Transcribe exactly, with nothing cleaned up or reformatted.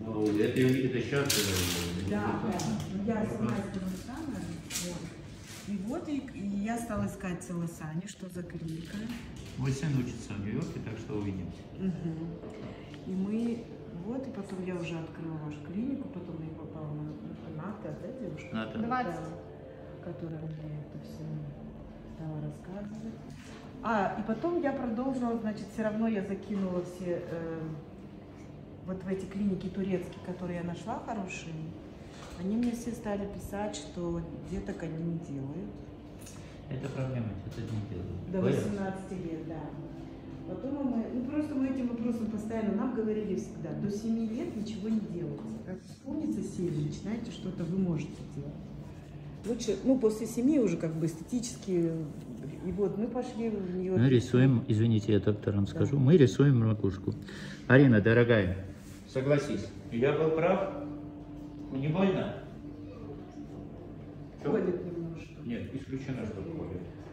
Ну, это, это сейчас... Да, да. Ну, я сама сделала самое. Вот. И вот и, и я стала искать Целосани, что за клиника. Мой сын учится в Нью-Йорке, так что увидимся. Угу. И мы... Вот, и потом я уже открыла вашу клинику, потом я попала на Ната, да, девушка? Ната. Да, которая мне это все стала рассказывать. А, и потом я продолжила, значит, все равно я закинула все э, вот в эти клиники турецкие, которые я нашла хорошие. Они мне все стали писать, что деток они не делают. Это проблема, это не делают. До восемнадцати лет, да. Потом мы, ну просто мы этим вопросом постоянно, нам говорили всегда, до семи лет ничего не делайте. Как вспомнится семь, начинаете что-то, вы можете делать. Лучше, ну после семи уже как бы эстетически, и вот мы пошли в нее. Мы рисуем, извините, я докторам скажу, да. Мы рисуем макушку. Арина, дорогая, согласись, я был прав? Не больно? Колет немножко. Нет, исключено, что колет.